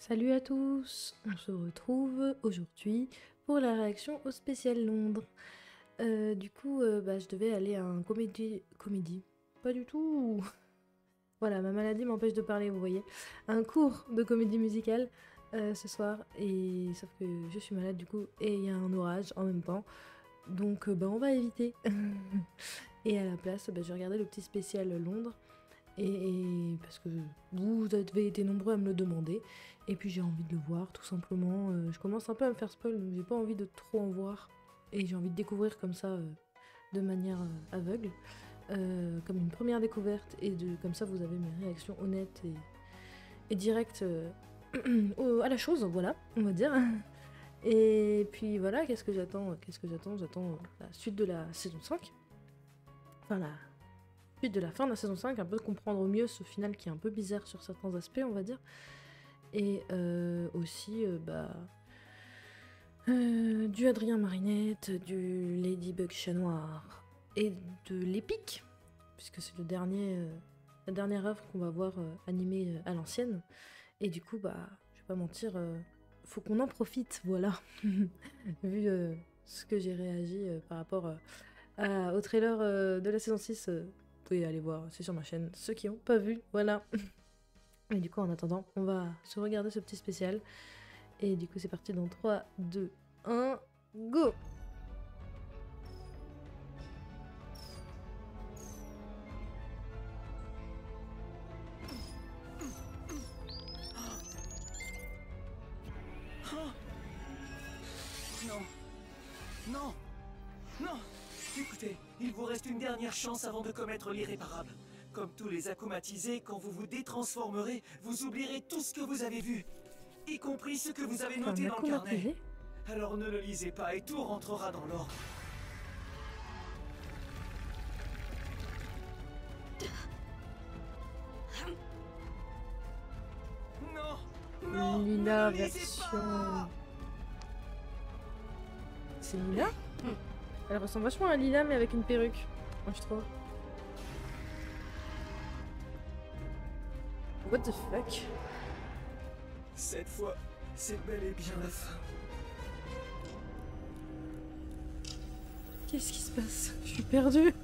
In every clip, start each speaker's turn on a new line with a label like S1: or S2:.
S1: Salut à tous, on se retrouve aujourd'hui pour la réaction au spécial Londres. Je devais aller à un comédie, pas du tout. Voilà, ma maladie m'empêche de parler, vous voyez. Un cours de comédie musicale ce soir, et sauf que je suis malade du coup, et il y a un orage en même temps, donc on va éviter. Et à la place, j'ai regardé le petit spécial Londres. Et parce que vous avez été nombreux à me le demander, et puis j'ai envie de le voir tout simplement. Je commence un peu à me faire spoil, donc j'ai pas envie de trop en voir, et j'ai envie de découvrir comme ça de manière aveugle, comme une première découverte, et comme ça vous avez mes réactions honnêtes et directes à la chose, voilà, on va dire. Et puis voilà, qu'est-ce que j'attends? J'attends la suite de la saison 5. Enfin, de la fin de la saison 5, un peu comprendre mieux ce final qui est un peu bizarre sur certains aspects, on va dire. Et aussi, du Adrien Marinette, du Ladybug Chat Noir et de l'Épique, puisque c'est la dernière œuvre qu'on va voir animée à l'ancienne. Et du coup, je vais pas mentir, faut qu'on en profite, voilà. Vu ce que j'ai réagi par rapport au trailer de la saison 6. Vous pouvez aller voir, c'est sur ma chaîne, ceux qui n'ont pas vu, voilà. Et du coup, en attendant, on va se regarder ce petit spécial. Et du coup, c'est parti dans 3, 2, 1, go!
S2: Non. Non. Non. Écoutez, il vous reste une dernière chance avant de commettre l'irréparable. Comme tous les akumatisés, quand vous vous détransformerez, vous oublierez tout ce que vous avez vu, y compris ce que vous avez noté dans le carnet. Alors ne le lisez pas et tout rentrera dans l'ordre. Non. Non.
S1: Lila
S2: ne le lisez
S1: version...
S2: pas.
S1: C'est Lila? Elle ressemble vachement à Lila, mais avec une perruque, moi je trouve. What the fuck?
S2: Cette fois, c'est bel et bien la fin.
S1: Qu'est-ce qui se passe? Je suis perdue.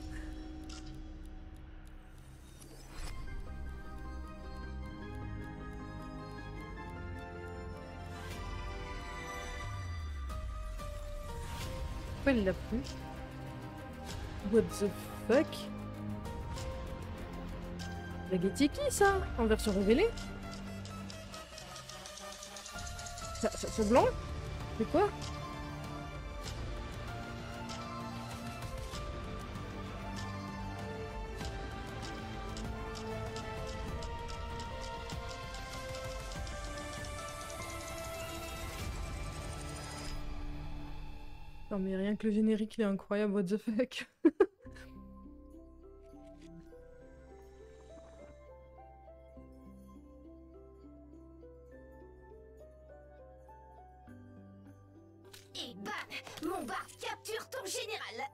S1: Pourquoi elle l'a plus? What the fuck? Spaghetti qui ça? En version révélée? Ce blanc? C'est quoi? Non mais rien que le générique il est incroyable, what the fuck.
S3: Et bam! Mon Bart capture ton général!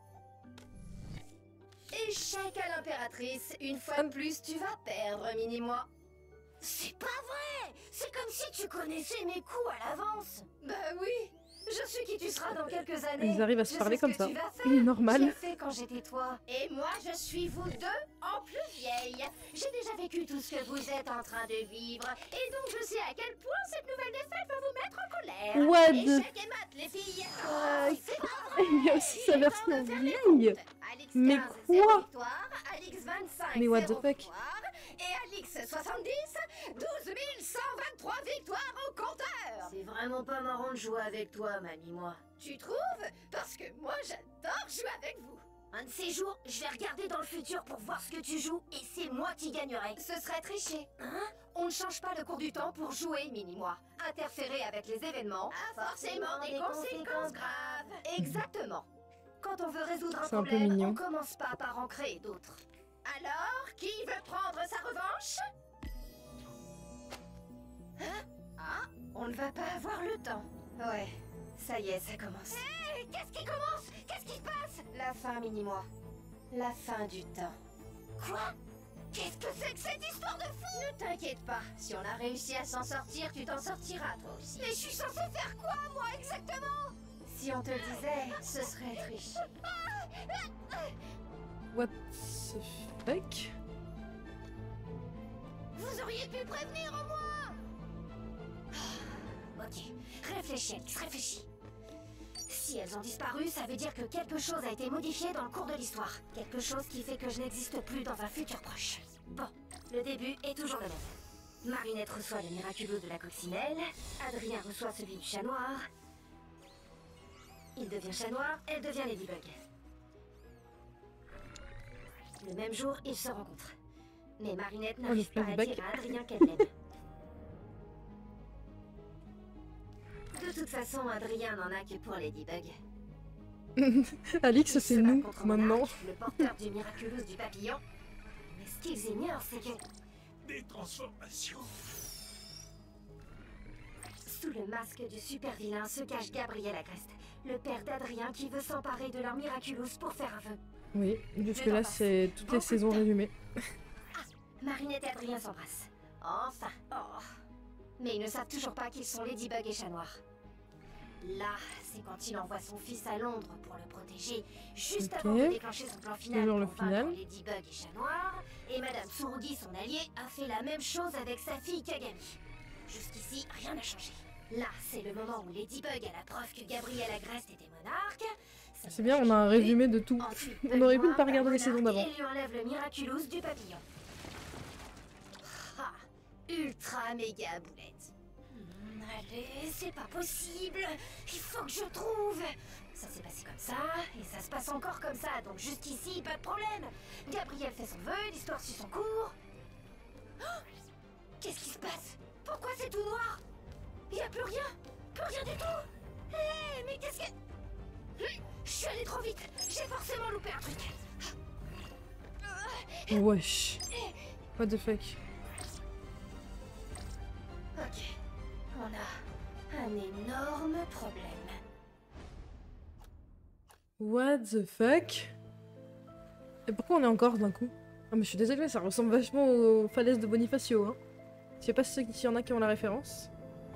S3: Échec à l'impératrice. Une fois de plus, tu vas perdre, mini-moi. C'est pas vrai! C'est comme si tu connaissais mes coups à l'avance. Bah oui! Je suis qui tu seras dans quelques années.
S1: Ils arrivent à se parler comme ça.
S3: Il est
S1: normal.
S3: J'ai fait quand j'étais toi. Et moi, je suis vous deux en plus vieille. J'ai déjà vécu tout ce que vous êtes en train de vivre. Et donc, je sais à quel point cette nouvelle défaite va vous mettre en colère.
S1: What the
S3: Échec et mat, les filles. Oh, c'est pas vrai.
S1: Il y a aussi sa version
S3: Temps de faire les
S1: vieille.
S3: comptes. Alix
S1: Mais
S3: 15,
S1: quoi?
S3: 0 victoire, Alix 25,
S1: Mais what the
S3: 0
S1: fuck?
S3: victoire, et Alix 70, 12 123 victoires au compteur. C'est vraiment pas marrant de jouer avec toi, mamie-moi. Tu trouves? Parce que moi, j'adore jouer avec vous. Un de ces jours, je vais regarder dans le futur pour voir ce que tu joues, et c'est moi qui gagnerai. Ce serait tricher. Hein? On ne change pas le cours du temps pour jouer, mini-moi. Interférer avec les événements a forcément des conséquences graves. Exactement. Quand on veut résoudre un
S1: C'est un peu
S3: problème,
S1: mignon.
S3: on commence pas par en créer d'autres. Alors, qui veut prendre sa revanche? Hein? Ah, on ne va pas avoir le temps. Ouais, ça y est, ça commence. Hé, qu'est-ce qui commence? Qu'est-ce qui se passe? La fin, mini-moi. La fin du temps. Quoi? Qu'est-ce que c'est que cette histoire de fou? Ne t'inquiète pas, si on a réussi à s'en sortir, tu t'en sortiras toi aussi. Mais je suis censée faire quoi, moi, exactement? Si on te le disait, ce serait triche.
S1: What the fuck?
S3: Vous auriez pu prévenir au moins. Ok, réfléchis, Alex, réfléchis. Si elles ont disparu, ça veut dire que quelque chose a été modifié dans le cours de l'histoire. Quelque chose qui fait que je n'existe plus dans un futur proche. Bon, le début est toujours le même. Marinette reçoit le miraculeux de la coccinelle, Adrien reçoit celui du chat noir. Il devient chat noir, elle devient Ladybug. Le même jour, ils se rencontrent. Mais Marinette n'arrive pas à dire à Adrien qu'elle l'aime. De toute façon, Adrien n'en a que pour Ladybug.
S1: Alix, c'est nous, maintenant.
S3: Le porteur du miraculous du papillon. Mais ce qu'ils ignorent, c'est que...
S2: Des transformations.
S3: Sous le masque du super vilain se cache Gabriel Agreste, le père d'Adrien qui veut s'emparer de leur miraculous pour faire un vœu.
S1: Oui, jusque-là, c'est toutes les saisons résumées.
S3: Marinette et Adrien s'embrassent. Enfin. Oh. Mais ils ne savent toujours pas qu'ils sont Ladybug et Chat Noir. Là, c'est quand il envoie son fils à Londres pour le protéger, juste avant de déclencher son plan final
S1: Alors, le
S3: pour
S1: final.
S3: vaincre Ladybug et Chat Noir. Et Madame Tsurugi, son allié, a fait la même chose avec sa fille Kagami. Jusqu'ici, rien n'a changé. Là, c'est le moment où Ladybug a la preuve que Gabriel Agreste était monarque.
S1: C'est bien, on a un résumé de tout.
S3: Ensuite,
S1: On aurait pu ne pas
S3: Benoît,
S1: regarder les
S3: la
S1: saisons d'avant.
S3: monarque, et lui enlève le miraculous du papillon. Ah, ultra méga boulette. Allez, c'est pas possible. Il faut que je trouve. Ça s'est passé comme ça, et ça se passe encore comme ça, donc jusqu'ici, pas de problème. Gabriel fait son vœu, l'histoire suit son cours. Oh, qu'est-ce qui se passe? Pourquoi c'est tout noir? Il y a plus rien du tout. Hé, mais qu'est-ce que... Je suis allée trop vite. J'ai forcément loupé un truc.
S1: Wesh. What the fuck?
S3: Ok. On a un énorme problème.
S1: What the fuck? Et pourquoi on est encore d'un coup? Ah mais je suis désolée, ça ressemble vachement aux falaises de Bonifacio, hein. Je sais pas s'il y en a qui ont la référence.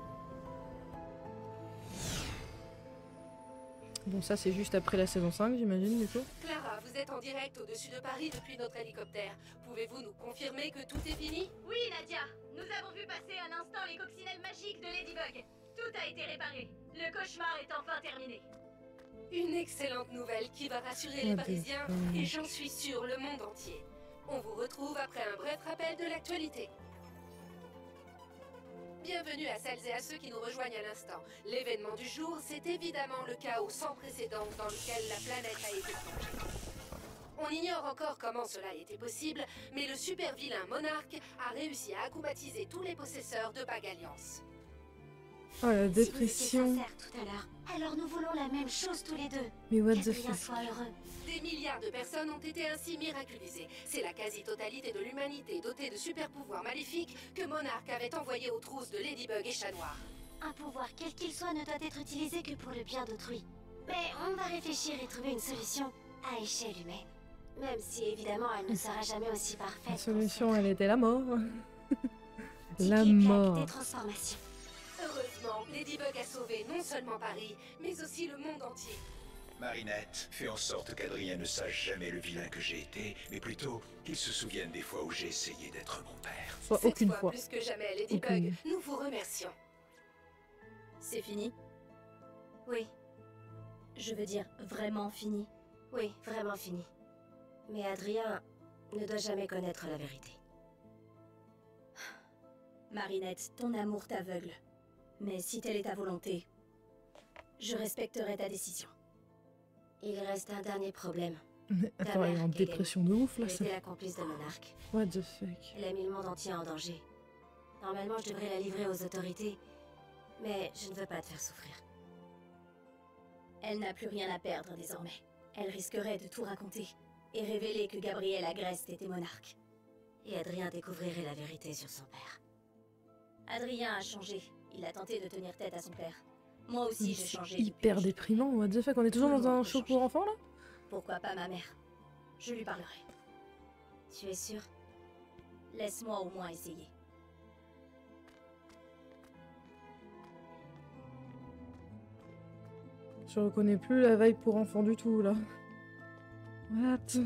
S1: Bon, ça c'est juste après la saison 5, j'imagine, du coup.
S4: Clara, vous êtes en direct au-dessus de Paris depuis notre hélicoptère. Pouvez-vous nous confirmer que tout est fini?
S5: Oui, Nadia. Nous avons vu passer un instant les coccinelles magiques de Ladybug. Tout a été réparé. Le cauchemar est enfin terminé.
S4: Une excellente nouvelle qui va rassurer les Parisiens et j'en suis sûre le monde entier. On vous retrouve après un bref rappel de l'actualité. Bienvenue à celles et à ceux qui nous rejoignent à l'instant. L'événement du jour, c'est évidemment le chaos sans précédent dans lequel la planète a été plongée. On ignore encore comment cela a été possible, mais le super vilain monarque a réussi à akumatiser tous les possesseurs de Bag Alliance.
S1: Oh la
S3: Si vous étiez
S1: dépression.
S3: sincères tout à l'heure, alors nous voulons la même chose tous les deux.
S1: Mais what the
S3: Qu'Adrien
S1: fuck?
S3: soit heureux.
S4: Des milliards de personnes ont été ainsi miraculisées. C'est la quasi-totalité de l'humanité dotée de super-pouvoirs maléfiques que Monarque avait envoyé aux trousses de Ladybug et Chat Noir.
S3: Un pouvoir quel qu'il soit ne doit être utilisé que pour le bien d'autrui. Mais on va réfléchir et trouver une solution à échelle humaine. Même si évidemment elle ne sera jamais aussi parfaite.
S1: La solution, elle était la mort. La
S3: Tiki Claque
S1: mort.
S3: des transformations.
S4: Heureusement, Ladybug a sauvé non seulement Paris, mais aussi le monde entier.
S6: Marinette, fais en sorte qu'Adrien ne sache jamais le vilain que j'ai été, mais plutôt qu'il se souvienne des fois où j'ai essayé d'être mon père.
S1: Soit
S4: Cette
S1: aucune
S4: fois,
S1: fois.
S4: plus que jamais, Ladybug,
S1: Aucune.
S4: nous vous remercions.
S5: C'est fini?
S3: Oui,
S5: Je veux dire vraiment fini.
S3: oui, vraiment fini. Mais Adrien ne doit jamais connaître la vérité.
S5: Marinette, ton amour t'aveugle. Mais si telle est ta volonté, je respecterai ta décision.
S3: Il reste un dernier problème.
S1: Attends, elle est en dépression de ouf là.
S3: Elle
S1: Ça...
S3: était la complice de Monarque.
S1: What the fuck?
S3: Elle a mis le monde entier en danger. Normalement, je devrais la livrer aux autorités. Mais je ne veux pas te faire souffrir.
S5: Elle n'a plus rien à perdre désormais. Elle risquerait de tout raconter et révéler que Gabriel Agreste était monarque.
S3: Et Adrien découvrirait la vérité sur son père.
S5: Adrien a changé. Il a tenté de tenir tête à son père. Moi aussi, j'ai
S1: C'est
S5: changé. depuis
S1: hyper
S5: que je-
S1: déprimant. What the fuck? On est toujours
S5: Tout le
S1: dans un
S5: monde peut
S1: show
S5: changer.
S1: pour enfants là?
S5: Pourquoi pas ma mère? Je lui parlerai.
S3: Tu es sûr?
S7: Laisse-moi au moins essayer.
S1: Je reconnais plus la vibe pour enfants du tout, là. What?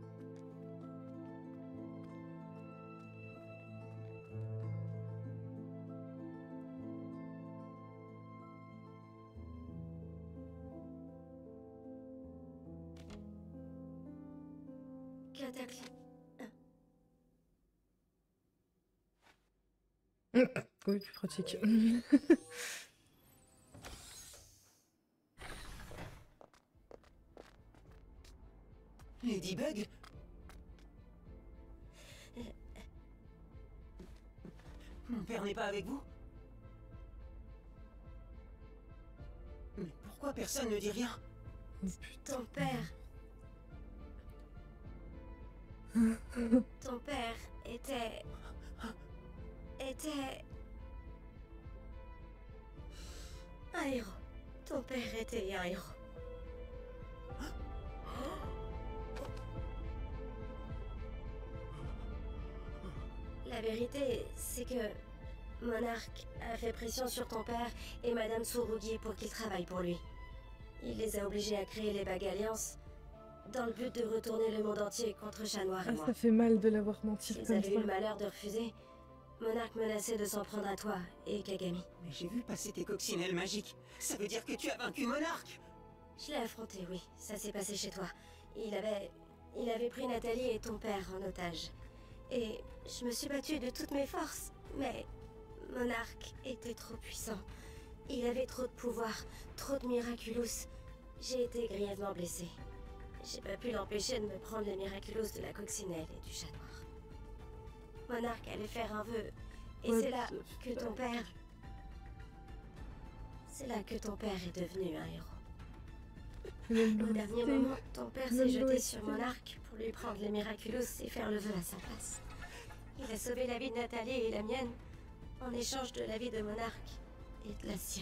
S7: Cataclysme.
S1: Oui, plus pratique.
S2: Ladybug? Mon père n'est pas avec vous? Mais pourquoi personne ne dit rien?
S1: Oh, putain.
S7: Ton père. Ton père était un héros. Ton père était un héros. La vérité, c'est que Monarque a fait pression sur ton père et Madame Tsurugi pour qu'ils travaillent pour lui. Il les a obligés à créer les Bagues Alliance dans le but de retourner le monde entier contre Chat Noir et
S1: Ah,
S7: moi.
S1: ça fait mal de l'avoir menti
S7: S'ils
S1: comme
S7: avaient eu
S1: ça.
S7: le malheur de refuser, Monarque menaçait de s'en prendre à toi et Kagami.
S2: Mais j'ai vu passer tes coccinelles magiques. Ça veut dire que tu as vaincu Monarque?
S7: Je l'ai affronté, oui. Ça s'est passé chez toi. Il avait pris Nathalie et ton père en otage. Et je me suis battue de toutes mes forces. Mais Monarque était trop puissant. Il avait trop de pouvoir, trop de miraculous. J'ai été grièvement blessée. J'ai pas pu l'empêcher de me prendre les miraculous de la coccinelle et du chat noir. Monarque allait faire un vœu. Et
S1: What
S7: c'est là
S1: the
S7: que ton
S1: fuck.
S7: père... C'est là que ton père est devenu un héros. Au dernier moment, ton père s'est jeté sur Monarque pour lui prendre les miraculous et faire le vœu à sa place. Il a sauvé la vie de Nathalie et la mienne en échange de la vie de Monarque et de la sienne.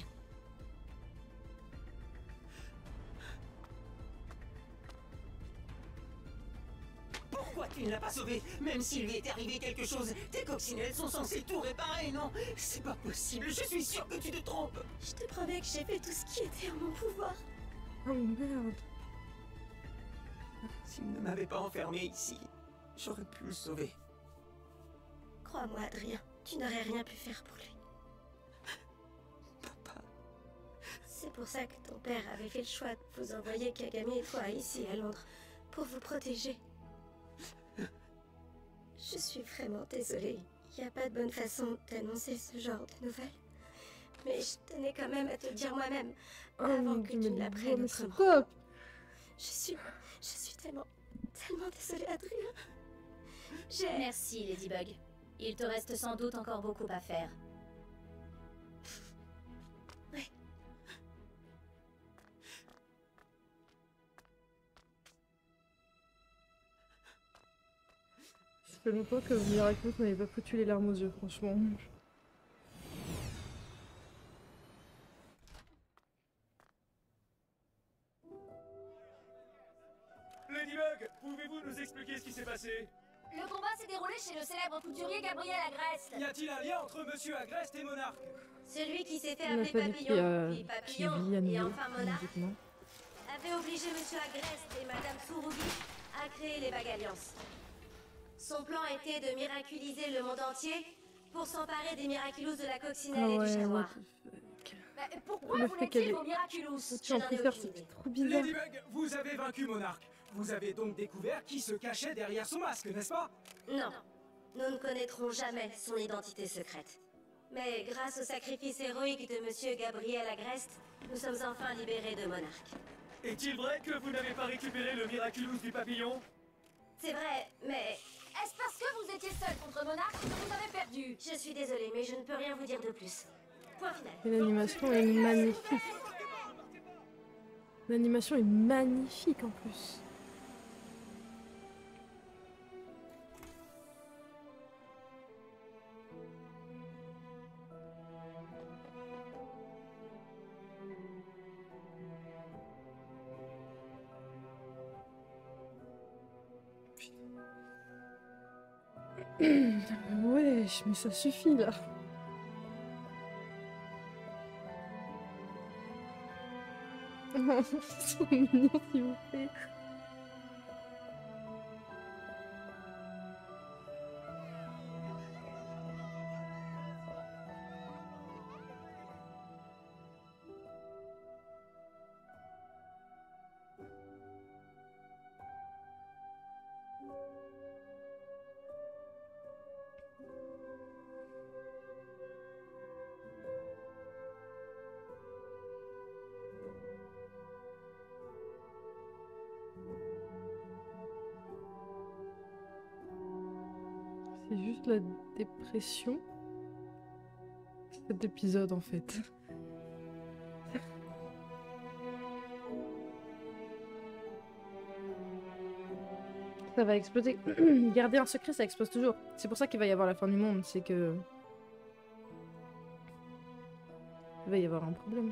S2: Pourquoi tu ne l'as pas sauvé? Même s'il lui était arrivé quelque chose, tes coccinelles sont censées tout réparer, non? C'est pas possible, je suis sûr que tu te trompes!
S7: Je te promets que j'ai fait tout ce qui était en mon pouvoir.
S1: Oh merde.
S2: S'il ne m'avait pas enfermé ici, j'aurais pu le sauver.
S7: Crois-moi, Adrien, tu n'aurais rien pu faire pour lui.
S2: Papa.
S7: C'est pour ça que ton père avait fait le choix de vous envoyer Kagami et toi ici à Londres pour vous protéger. Je suis vraiment désolée. Il n'y a pas de bonne façon d'annoncer ce genre de nouvelles. Mais je tenais quand même à te le dire moi-même
S1: Oh
S7: avant
S1: mon
S7: que
S1: dieu,
S7: tu
S1: mais
S7: ne l'apprennes
S1: mais
S7: autrement.
S1: stop.
S7: Je suis tellement désolée, Adrien.
S5: Merci, Ladybug. Il te reste sans doute encore beaucoup à faire.
S1: Ça fait longtemps que Miraculous m'avait pas foutu les larmes aux yeux, franchement.
S8: Ladybug, pouvez-vous nous expliquer ce qui s'est passé?
S5: Le combat s'est déroulé chez le célèbre couturier Gabriel Agreste.
S8: Y a-t-il un lien entre Monsieur Agreste et Monarque?
S7: Celui qui s'est fait
S1: Il a
S7: appeler
S1: fallu
S7: Papillon, puis
S1: qu'il
S7: Papillon,
S1: vit à
S7: et
S1: nouveau,
S7: enfin Monarque,
S1: logiquement.
S7: avait obligé Monsieur Agreste et Madame Tsurugi à créer les Bagues Alliance. Son plan était de miraculiser le monde entier pour s'emparer des miraculous de la coccinelle
S1: Ah
S7: et du
S1: ouais,
S7: chat
S1: what
S7: noir.
S1: the fuck.
S5: Pourquoi
S1: Le fait qu'elle
S5: voulait-il
S1: ait-
S5: vos miraculous?
S1: Tu en
S7: j'en ai
S1: préfères,
S7: aucune
S1: c'était
S7: idée.
S1: trop bizarre.
S8: Ladybug, vous avez vaincu Monarque. Vous avez donc découvert qui se cachait derrière son masque, n'est-ce pas?
S7: Non, nous ne connaîtrons jamais son identité secrète. Mais grâce au sacrifice héroïque de Monsieur Gabriel Agreste, nous sommes enfin libérés de Monarque.
S8: Est-il vrai que vous n'avez pas récupéré le Miraculous du papillon?
S7: C'est vrai, mais
S5: Est-ce parce que vous étiez seul contre Monarque que vous avez perdu?
S7: je suis désolée, mais je ne peux rien vous dire de plus. Point final.
S1: Et l'animation est magnifique. L'animation est magnifique en plus. Wesh, mais ça suffit là. Ils sont mignons, s'il vous plaît. C'est juste la dépression. Cet épisode en fait. Ça va exploser. Garder un secret, ça explose toujours. C'est pour ça qu'il va y avoir la fin du monde. C'est que... Il va y avoir un problème.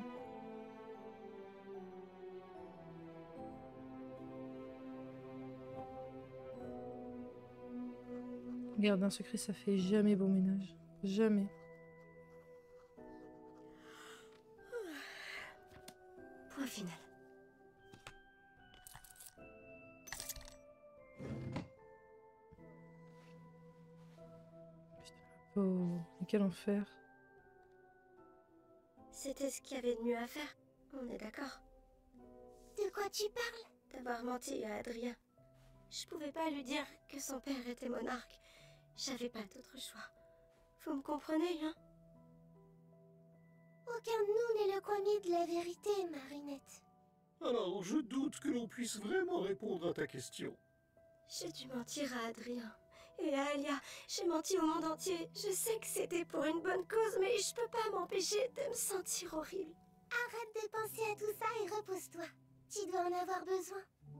S1: Garder un secret, ça fait jamais bon ménage. Jamais.
S7: Point final.
S1: Oh, quel enfer.
S7: C'était ce qu'il y avait de mieux à faire. On est d'accord.
S3: De quoi tu parles?
S7: D'avoir menti à Adrien. Je pouvais pas lui dire que son père était monarque. J'avais pas d'autre choix. Vous me comprenez, hein?
S3: Aucun de nous n'est le commis de la vérité, Marinette.
S9: Alors, je doute que l'on puisse vraiment répondre à ta question.
S7: J'ai dû mentir à Adrien. Et à Alia, j'ai menti au monde entier. Je sais que c'était pour une bonne cause, mais je peux pas m'empêcher de me sentir horrible.
S3: Arrête de penser à tout ça et repose-toi. Tu dois en avoir besoin.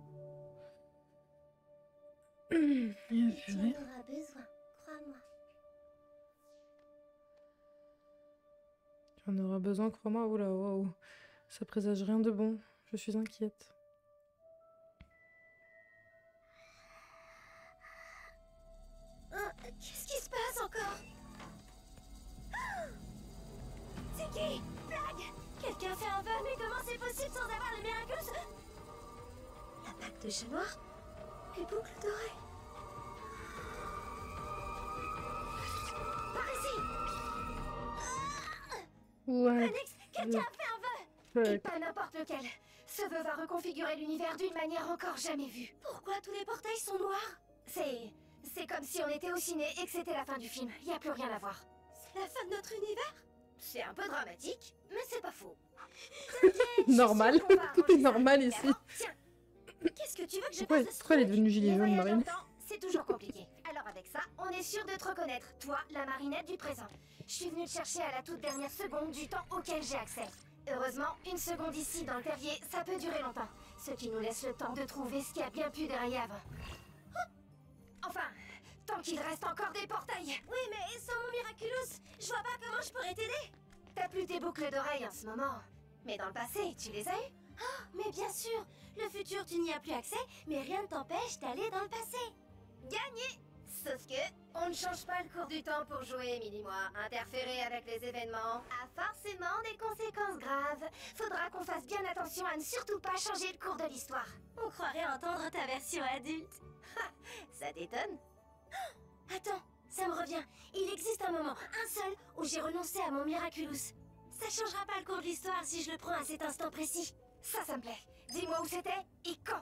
S3: Tu en auras besoin, crois-moi.
S1: Tu en auras besoin, crois-moi. Oula, waouh. Ça présage rien de bon. Je suis inquiète.
S7: Qu'est-ce qui se passe encore? C'est qui? Flag! Quelqu'un fait un vœu, mais comment c'est possible sans avoir le Miraculous? La bague de chat noir? Les boucles d'oreilles? Par ici!
S1: Ouais.
S7: Onyx, quelqu'un a fait un vœu! Et
S1: Fuck.
S7: pas n'importe lequel. Ce vœu va reconfigurer l'univers d'une manière encore jamais vue. Pourquoi tous les portails sont noirs? C'est comme si on était au ciné et que c'était la fin du film. Y a plus rien à voir. C'est la fin de notre univers? C'est un peu dramatique, mais c'est pas faux.
S1: Normal. Tout est normal ici.
S7: Tiens, qu'est-ce que tu veux que je
S1: Pourquoi
S7: fasse de ce
S1: elle est
S7: truc?
S1: devenue gilet
S7: Les
S1: jaune,
S7: voyages
S1: Marine?
S7: dans le temps, c'est toujours compliqué. Alors avec ça, on est sûr de te reconnaître, toi, la Marinette du présent. Je suis venue te chercher à la toute dernière seconde du temps auquel j'ai accès. Heureusement, une seconde ici dans le terrier, ça peut durer longtemps. Ce qui nous laisse le temps de trouver ce qui a bien pu dérailler avant. Enfin, tant qu'il reste encore des portails. Oui, mais sans mon Miraculous, je vois pas comment je pourrais t'aider. T'as plus tes boucles d'oreilles en ce moment. Mais dans le passé, tu les as eues? Oh, mais bien sûr. Le futur, tu n'y as plus accès, mais rien ne t'empêche d'aller dans le passé. Gagné! Sauf que, on ne change pas le cours du temps pour jouer, Mini-moi. Interférer avec les événements a forcément des conséquences graves. Faudra qu'on fasse bien attention à ne surtout pas changer le cours de l'histoire. On croirait entendre ta version adulte. Ça t'étonne? Attends, ça me revient. Il existe un moment, un seul, où j'ai renoncé à mon Miraculous. Ça changera pas le cours de l'histoire si je le prends à cet instant précis. Ça me plaît. Dis-moi où c'était et quand.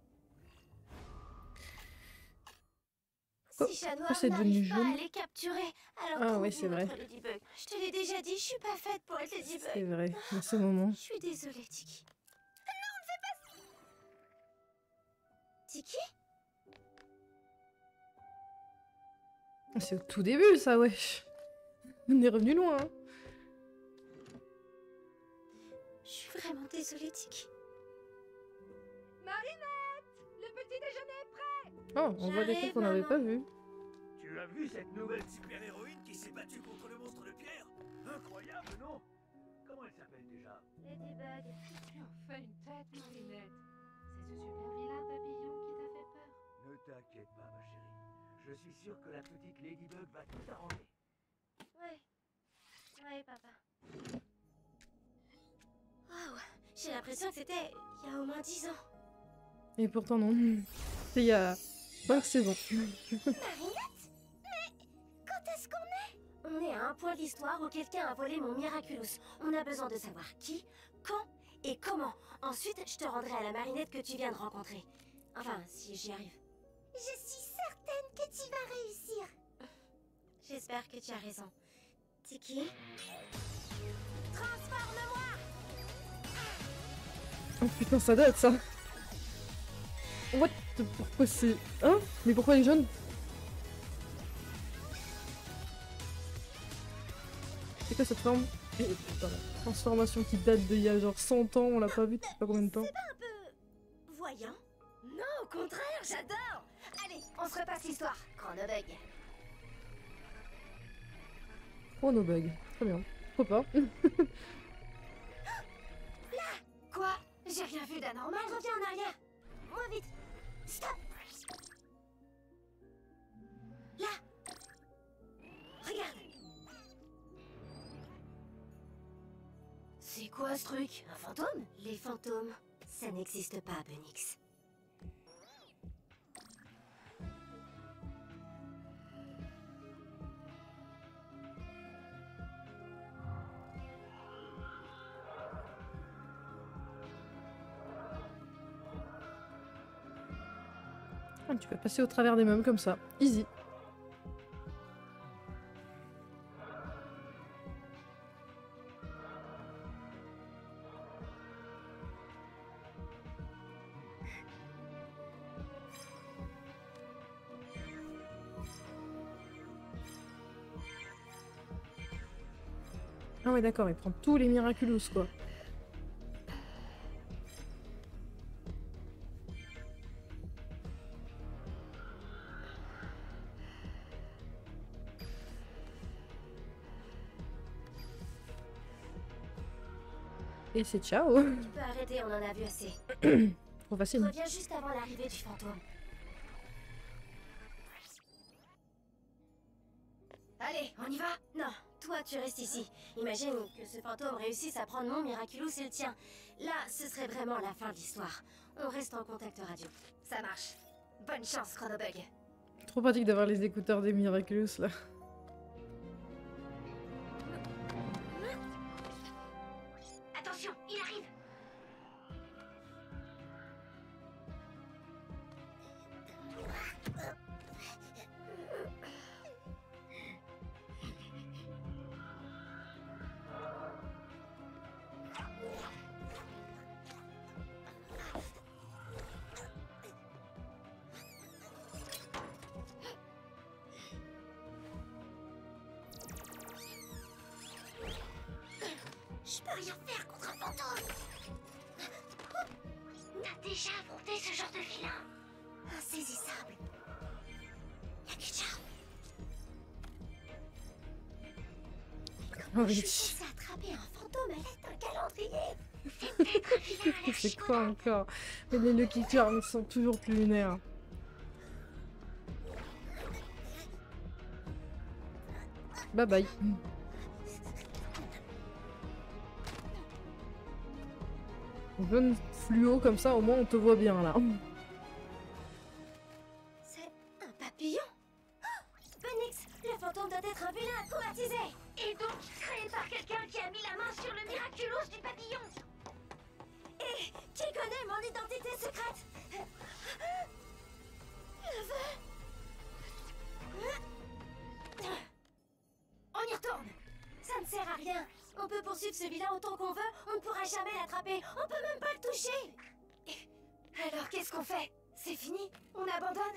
S7: Si Chat Noir
S1: c'est devenu
S7: n'arrive pas
S1: jaune?
S7: à les capturer, alors
S1: Ah
S7: trouve
S1: oui, c'est vrai.
S7: notre Ladybug. Je te l'ai déjà dit, je suis pas faite pour être
S1: C'est
S7: Ladybug.
S1: vrai, dans ce moment.
S7: Je suis désolée, Tiki. Non, ne fais pas ça. Tiki?
S1: C'est au tout début, ça, wesh. On est revenu loin, hein.
S7: Je suis vraiment désolée, Tiki.
S5: Marinette, le petit déjeuner est prêt.
S1: Oh, on voit des trucs
S7: J'arrive,
S1: qu'on n'avait
S7: maman.
S1: pas vus.
S2: Tu as vu cette nouvelle super-héroïne qui s'est battue contre le monstre de pierre? Incroyable, non? Comment elle s'appelle déjà?
S7: Ladybug.
S4: Enfin une tête, Marinette. C'est ce super vilain papillon qui t'a fait peur.
S2: Ne t'inquiète pas, ma chérie. Je suis sûr que la petite Ladybug va tout arranger.
S7: Ouais. Ouais, papa. Waouh, j'ai l'impression que c'était il y a au moins 10 ans.
S1: Et pourtant non. C'est il y a 5 saisons.
S7: Marinette? Mais quand est-ce qu'on est? On est à un point de l'histoire où quelqu'un a volé mon Miraculous. On a besoin de savoir qui, quand et comment. Ensuite, je te rendrai à la Marinette que tu viens de rencontrer. Enfin, si j'y arrive. Je suis certaine que tu vas réussir. J'espère que tu as raison. C'est qui? Transforme-moi!
S1: Oh putain, ça date ça. What? Pourquoi c'est... Hein? Mais pourquoi les jeunes? C'est quoi cette forme? Et, putain, la transformation qui date d'il y a genre 100 ans, on l'a pas vu depuis pas combien de temps?
S7: C'est pas un peu... voyant? Non, au contraire, j'adore! Allez, on se repasse l'histoire. Chronobug.
S1: Chronobug, très bien. Pourquoi pas?
S7: Quoi? J'ai rien vu d'anormal. Reviens en arrière. Moins vite. Stop. Là. Regarde. C'est quoi ce truc? Un fantôme? Les fantômes, ça n'existe pas, Bunix.
S1: Ah, tu peux passer au travers des meubles comme ça. Easy. Ah ouais d'accord, il prend tous les Miraculous quoi. Et c'est ciao.
S7: Tu peux arrêter, on en a vu assez.
S1: Trop facile.
S7: Reviens juste avant l'arrivée du fantôme. Allez, on y va? Non, toi tu restes ici. Imagine que ce fantôme réussisse à prendre mon Miraculous et le tien. Là, ce serait vraiment la fin de l'histoire. On reste en contact radio. Ça marche. Bonne chance, Chronobug.
S1: Trop pratique d'avoir les écouteurs des Miraculous là.
S7: Attention, il arrive. Je peux rien faire contre un fantôme. T'as déjà affronté ce genre de vilain? Insaisissable. Y'a que ciao.
S1: Oh,
S7: Je
S1: oui.
S7: suis censée attraper un fantôme à l'aide d'un calendrier. C'est peut-être un vilain à la
S1: C'est
S7: chinoise.
S1: quoi encore? Mais les Lucky Charms sont toujours plus lunaires. Bye bye. Jaune fluo comme ça, au moins on te voit bien là.
S7: C'est un papillon. Oh, Bunix, le fantôme doit être un vilain traumatisé. Et donc créé par quelqu'un qui a mis la main sur le Miraculous du papillon. Et qui connaît mon identité secrète? Le veut. On y retourne. Ça ne sert à rien. On peut poursuivre ce vilain autant qu'on veut, on ne pourra jamais l'attraper. On peut même pas le toucher. Alors qu'est-ce qu'on fait? C'est fini? On abandonne?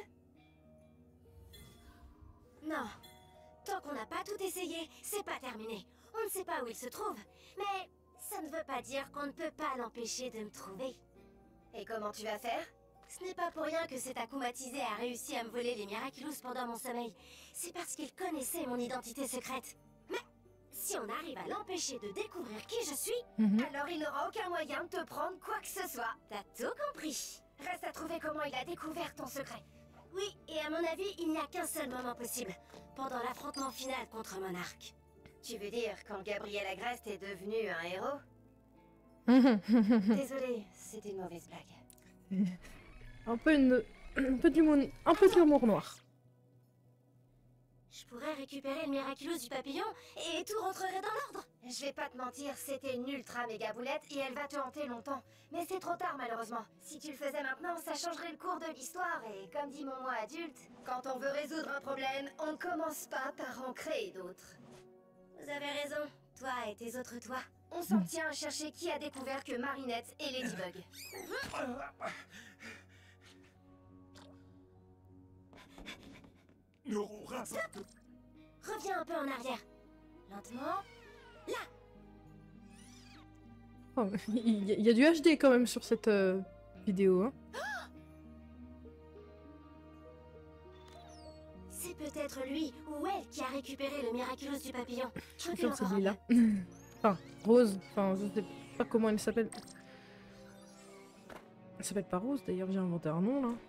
S7: Non. Tant qu'on n'a pas tout essayé, c'est pas terminé. On ne sait pas où il se trouve. Mais ça ne veut pas dire qu'on ne peut pas l'empêcher de me trouver. Et comment tu vas faire? Ce n'est pas pour rien que cet akumatisé a réussi à me voler les Miraculous pendant mon sommeil. C'est parce qu'il connaissait mon identité secrète. Mais si on arrive à l'empêcher de découvrir qui je suis, alors il n'aura aucun moyen de te prendre quoi que ce soit. T'as tout compris. Reste à trouver comment il a découvert ton secret. Oui, et à mon avis, il n'y a qu'un seul moment possible. Pendant l'affrontement final contre Monarque.
S3: Tu veux dire quand Gabriel Agreste est devenu un héros?
S7: Désolée, c'était une mauvaise blague.
S1: un peu d'humour noir.
S7: Je pourrais récupérer le Miraculous du papillon et tout rentrerait dans l'ordre.
S3: Je vais pas te mentir, c'était une ultra méga boulette et elle va te hanter longtemps. Mais c'est trop tard malheureusement. Si tu le faisais maintenant, ça changerait le cours de l'histoire et comme dit mon moi adulte, quand on veut résoudre un problème, on commence pas par en créer d'autres.
S7: Vous avez raison, toi et tes autres toi.
S3: On s'en tient à chercher qui a découvert que Marinette et Ladybug.
S9: Neuro-rapporte.
S7: Reviens un peu en arrière. Lentement. Là.
S1: Oh, il y a du HD quand même sur cette vidéo. Hein.
S7: C'est peut-être lui ou elle qui a récupéré le Miraculous du papillon.
S1: Je confirme que c'est celui-là. Enfin, Rose. Enfin, je sais pas comment elle s'appelle. Elle s'appelle pas Rose d'ailleurs, j'ai inventé un nom là.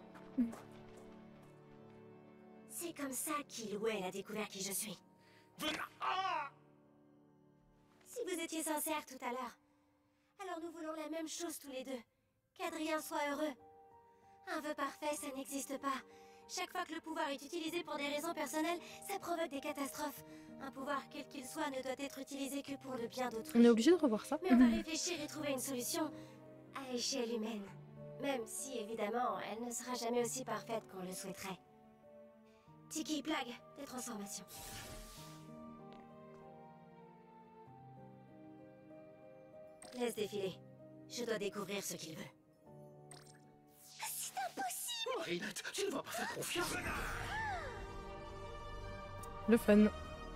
S7: C'est comme ça qu'il ou elle a découvert qui je suis. Si vous étiez sincère tout à l'heure, alors nous voulons la même chose tous les deux. Qu'Adrien soit heureux. Un vœu parfait, ça n'existe pas. Chaque fois que le pouvoir est utilisé pour des raisons personnelles, ça provoque des catastrophes. Un pouvoir, quel qu'il soit, ne doit être utilisé que pour le bien d'autrui.
S1: On est obligé de revoir ça.
S7: Mais on va réfléchir et trouver une solution à échelle humaine. Même si, évidemment, elle ne sera jamais aussi parfaite qu'on le souhaiterait. Tiki, Plague, des transformations. Laisse défiler. Je dois découvrir ce qu'il veut.
S3: C'est impossible!
S2: Marinette, tu ne vas pas faire confiance.
S1: Le fun.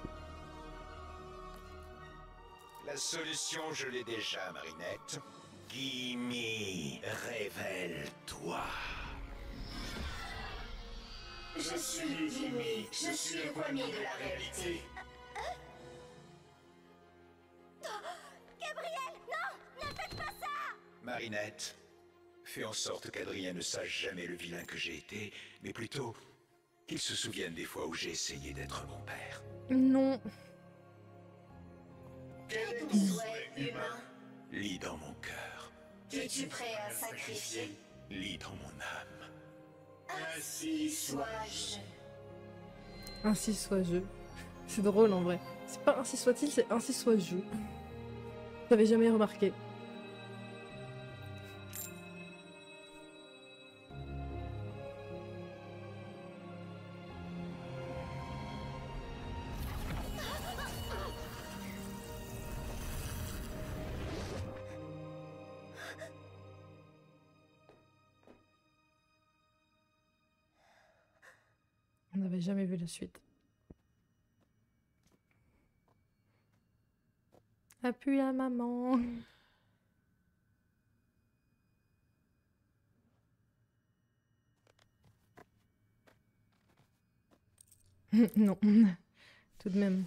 S6: La solution, je l'ai déjà, Marinette. Gimme, révèle-toi.
S3: Je suis Jimmy, je suis le premier de la réalité.
S7: Gabriel, non! Ne faites pas ça!
S6: Marinette, fais en sorte qu'Adrien ne sache jamais le vilain que j'ai été, mais plutôt qu'il se souvienne des fois où j'ai essayé d'être bon père.
S1: Non.
S3: Que ton souhait humain,
S6: Lis dans mon cœur,
S3: es-tu prêt à sacrifier?
S6: lis dans mon âme.
S3: Ainsi sois-je.
S1: Ainsi soit-je. C'est drôle en vrai. C'est pas ainsi soit-il, c'est ainsi soit-je. J'avais jamais remarqué. On n'avait jamais vu la suite. Appuie la maman. Non, tout de même.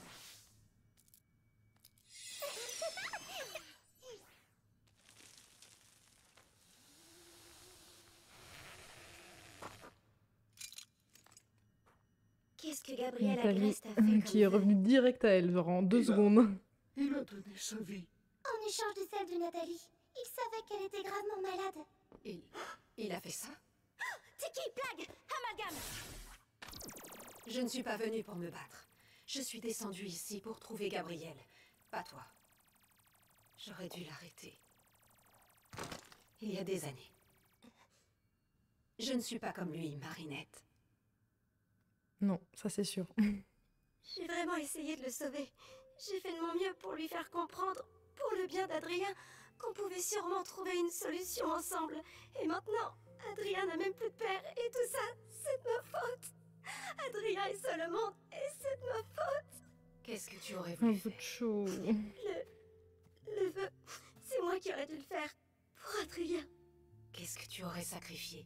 S7: Qu'est-ce que Gabriel
S1: Nathalie,
S7: Agreste a fait comme
S1: qui est
S7: vœu?
S1: revenue direct à elle, genre en 2 secondes.
S9: Il a donné sa vie.
S7: En échange de celle de Nathalie, il savait qu'elle était gravement malade.
S4: Il a fait ça?
S7: Tiki, Plague, amalgame!
S4: Je ne suis pas venue pour me battre. Je suis descendue ici pour trouver Gabriel. Pas toi. J'aurais dû l'arrêter. Il y a des années. Je ne suis pas comme lui, Marinette.
S1: Non, ça c'est sûr.
S7: J'ai vraiment essayé de le sauver. J'ai fait de mon mieux pour lui faire comprendre, pour le bien d'Adrien, qu'on pouvait sûrement trouver une solution ensemble. Et maintenant, Adrien n'a même plus de père, et tout ça, c'est de ma faute. Adrien est seul au monde, et c'est de ma faute.
S4: Qu'est-ce que tu aurais
S1: Un
S4: voulu
S1: peu de
S4: faire?
S1: chaud.
S7: Le vœu, c'est moi qui aurais dû le faire. Pour Adrien,
S4: Qu'est-ce que tu aurais sacrifié?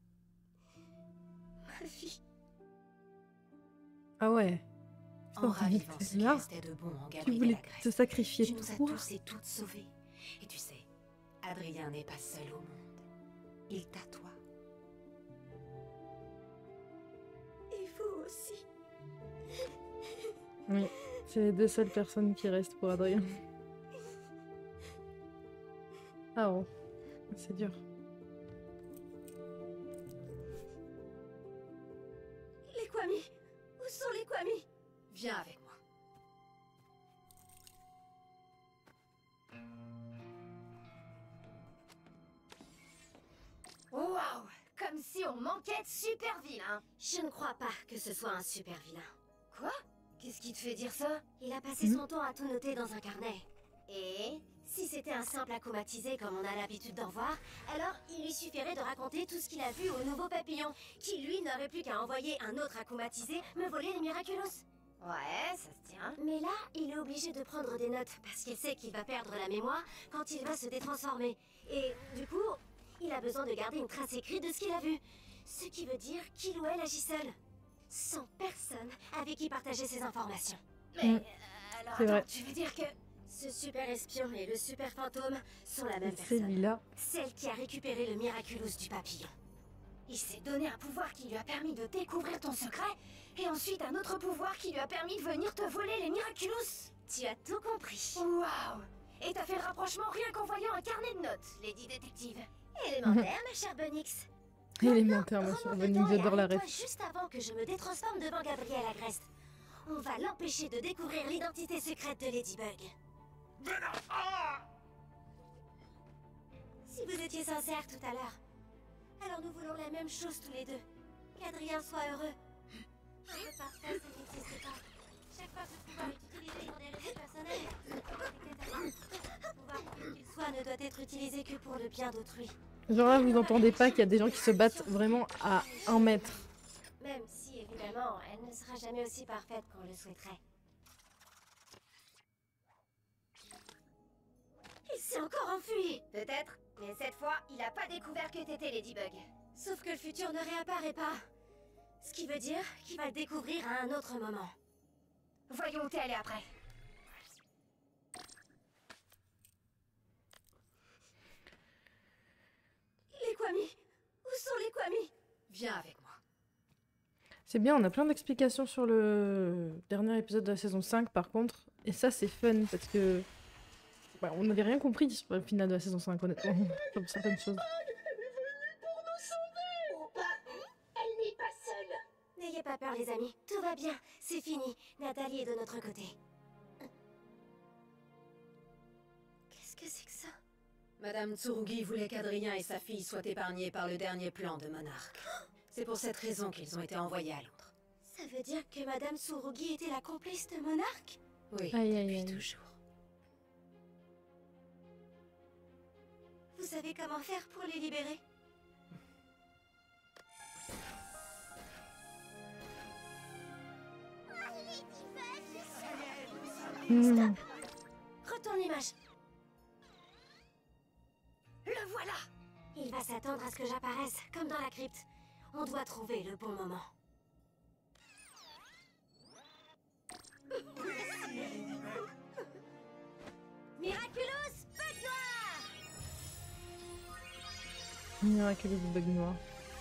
S7: ma vie.
S1: Ah ouais.
S4: En ravivant ce qui
S1: Là,
S4: restait de bon en
S1: tu
S4: Gabriel
S1: voulais
S4: Agreste.
S1: te sacrifier
S4: Tu nous as
S1: toi.
S4: tous et toutes sauvés. Et tu sais, Adrien n'est pas seul au monde. Il t'a toi.
S1: Oui, c'est les deux seules personnes qui restent pour Adrien. Ah bon, c'est dur.
S7: Les Kwami! Où sont les Kwami?
S4: Viens avec moi.
S3: Waouh! Comme si on manquait de super vilain.
S7: Je ne crois pas que ce soit un super vilain.
S3: Quoi? Qu'est-ce qui te fait dire ça?
S7: Il a passé son temps à tout noter dans un carnet.
S3: Et?
S7: Si c'était un simple akumatisé comme on a l'habitude d'en voir, alors il lui suffirait de raconter tout ce qu'il a vu au nouveau papillon, qui lui n'aurait plus qu'à envoyer un autre akumatisé me voler les Miraculous.
S3: Ouais, ça se tient.
S7: Mais là, il est obligé de prendre des notes parce qu'il sait qu'il va perdre la mémoire quand il va se détransformer. Et du coup, il a besoin de garder une trace écrite de ce qu'il a vu. Ce qui veut dire qu'il ou elle agit seul, sans personne avec qui partager ses informations.
S3: Mais alors
S1: C'est vrai.
S3: attends, tu veux dire que...
S7: Ce super espion et le super fantôme sont la même
S1: C'est
S7: personne.
S1: Lila.
S7: Celle qui a récupéré le Miraculous du papillon.
S3: Il s'est donné un pouvoir qui lui a permis de découvrir ton secret, et ensuite un autre pouvoir qui lui a permis de venir te voler les Miraculous.
S7: Tu as tout compris.
S3: Waouh! Et t'as fait le rapprochement rien qu'en voyant un carnet de notes, Lady Détective.
S7: Élémentaire, ma chère Bunix.
S1: Élémentaire, ma chère
S7: Remonte
S1: Bunny,
S7: le temps et
S1: j'adore la
S7: arrête-toi
S1: ref.
S7: juste avant que je me détransforme devant Gabriel Agreste. On va l'empêcher de découvrir l'identité secrète de Ladybug. Si vous étiez sincères tout à l'heure, alors nous voulons la même chose tous les deux. Qu'Adrien soit heureux. Un peu parfait, ça n'existe pas. Chaque fois que ce pouvoir est utilisé pour des raisons personnelles, le pouvoir quel qu'il soit ne doit être utilisé que pour le bien d'autrui.
S1: Genre là, vous n'entendez pas qu'il y a des gens qui se battent vraiment à 1 mètre.
S7: Même si, évidemment, elle ne sera jamais aussi parfaite qu'on le souhaiterait. Il s'est encore enfui!
S3: Peut-être, mais cette fois, il a pas découvert que t'étais Ladybug.
S7: Sauf que le futur ne réapparaît pas. Ce qui veut dire qu'il va le découvrir à un autre moment.
S3: Voyons où t'es allé après.
S7: Les Kwami! Où sont les Kwami?
S4: Viens avec moi.
S1: C'est bien, on a plein d'explications sur le dernier épisode de la saison 5 par contre. Et ça c'est fun parce que... bah, on n'avait rien compris sur le final de la saison 5 honnêtement. Comme certaines choses.
S7: Elle n'est pas seule. N'ayez pas peur, les amis. Tout va bien. C'est fini. Nathalie est de notre côté. Qu'est-ce que c'est que ça?
S10: Madame Tsurugi voulait qu'Adrien et sa fille soient épargnés par le dernier plan de Monarque. C'est pour cette raison qu'ils ont été envoyés à Londres.
S7: Ça veut dire que Madame Tsurugi était la complice de Monarque?
S10: Oui,
S1: Aïe, aïe,
S10: depuis
S1: aïe.
S10: toujours.
S7: Vous savez comment faire pour les libérer?
S1: Hmm.
S7: Retourne l'image.
S3: Le voilà!
S7: Il va s'attendre à ce que j'apparaisse, comme dans la crypte. On doit trouver le bon moment. Miraculous, bête noire!
S1: Miraculous bug noir.